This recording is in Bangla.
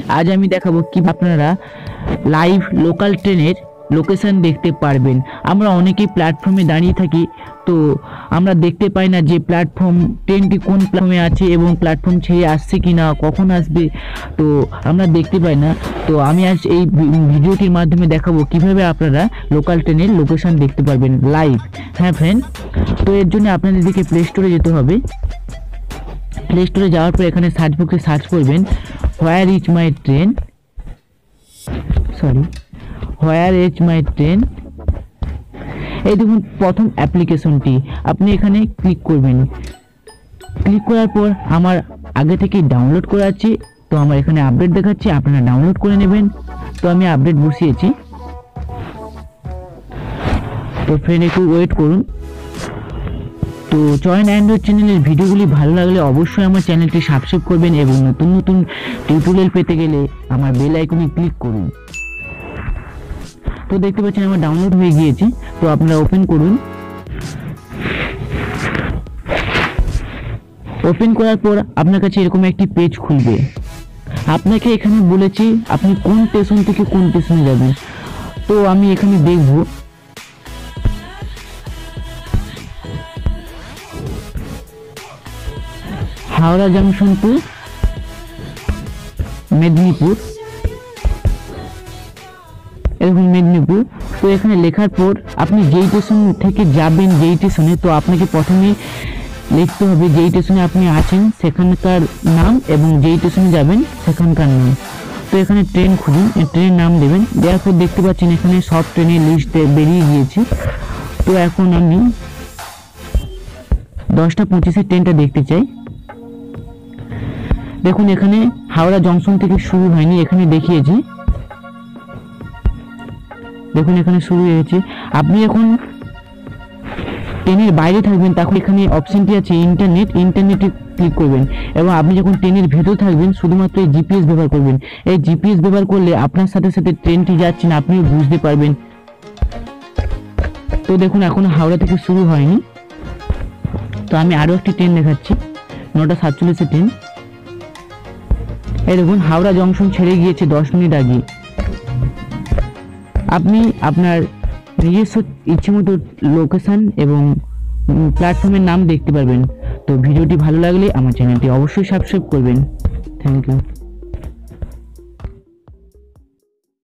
আজ আমি দেখাবো কিভাবে আপনারা লাইভ লোকাল ট্রেনের লোকেশন দেখতে পারবেন। আমরা অনেকেই প্ল্যাটফর্মে দাঁড়িয়ে থাকি, তো আমরা দেখতে পাই না যে ট্রেনটি কোন প্ল্যাটফর্মে আছে এবং প্ল্যাটফর্ম ছেড়ে আসছে কি না, কখন আসবে, তো আমরা দেখতে পাই না। তো আমি আজ এই ভিডিওটির মাধ্যমে দেখাবো কিভাবে আপনারা লোকাল ট্রেনের লোকেশন দেখতে পারবেন লাইভ। হ্যাঁ ফ্রেন্ড, তো এর জন্য আপনাদের দিকে প্লে স্টোরে যেতে হবে। প্লে স্টোরে যাওয়ার পর এখানে সার্চ বক্সে সার্চ করবেন where is my train, where is my train. এই দেখুন প্রথম অ্যাপ্লিকেশনটি, আপনি এখানে ক্লিক করবেন। ক্লিক করার পর আমার আগে থেকেই ডাউনলোড করা আছে, তো আমার এখানে আপডেট দেখাচ্ছে, আপনারা ডাউনলোড করে নেবেন। তো আমি আপডেট বসিয়েছি, তো ফ্রেন্ড একটু ওয়েট করুন। তো চয়ন অ্যান্ড্রয়েড চ্যানেলের ভিডিওগুলি ভালো লাগলে অবশ্যই আমার চ্যানেলটি সাবস্ক্রাইব করবেন এবং নতুন নতুন টিউটোরিয়াল পেতে গেলে আমার বেল আইকনে ক্লিক করুন। তো দেখতে পাচ্ছেন আমার ডাউনলোড হয়ে গিয়েছে, তো আপনারা ওপেন করুন। ওপেন করার পর আপনার কাছে এরকম একটি পেজ খুলবে। আপনাকে এখানে বলেছি আপনি কোন স্টেশন থেকে কোন স্টেশনে যাবেন, তো আমি এখানে দেখব হাওড়া জংশন টু মেদিনীপুর, এরকম মেদিনীপুর। তো এখানে লেখার পর আপনি যেই স্টেশন থেকে যাবেন, যেই স্টেশনে, তো আপনাকে প্রথমে লিখতে হবে যেই স্টেশনে আপনি আছেন সেখানকার নাম এবং যেই স্টেশনে যাবেন সেখানকার নাম। তো এখানে ট্রেন খুঁজুন, ট্রেনের নাম দেবেন। দেওয়ার পর দেখতে পাচ্ছেন এখানে সব ট্রেনের লিস্ট বেরিয়ে গিয়েছে। তো এখন আমি 10:25 ট্রেনটা দেখতে চাই। দেখুন এখানে হাওড়া জংশন থেকে শুরু হয়নি, এখানে দেখিয়েছি, দেখুন এখানে শুরু হয়েছে। আপনি এখন ট্রেনের বাইরে থাকবেন, তখন এখানে অপশনটি আছে ইন্টারনেটে ক্লিক করবেন, এবং আপনি যখন ট্রেনের ভেতর থাকবেন শুধুমাত্র এই জিপিএস ব্যবহার করবেন। এই জিপিএস ব্যবহার করলে আপনার সাথে সাথে ট্রেনটি যাচ্ছে না আপনিও বুঝতে পারবেন। তো দেখুন এখন হাওড়া থেকে শুরু হয়নি, তো আমি আরও একটি ট্রেন দেখাচ্ছি 9:47 ট্রেন। এই দেখুন হাওড়া জংশন ছেড়ে গিয়েছে 10 মিনিট আগে। আপনি আপনার নিজস্ব ইচ্ছে মতো লোকেশন এবং প্ল্যাটফর্মের নাম দেখতে পারবেন। তো ভিডিওটি ভালো লাগলে আমার চ্যানেলটি অবশ্যই সাবস্ক্রাইব করবেন। Thank you.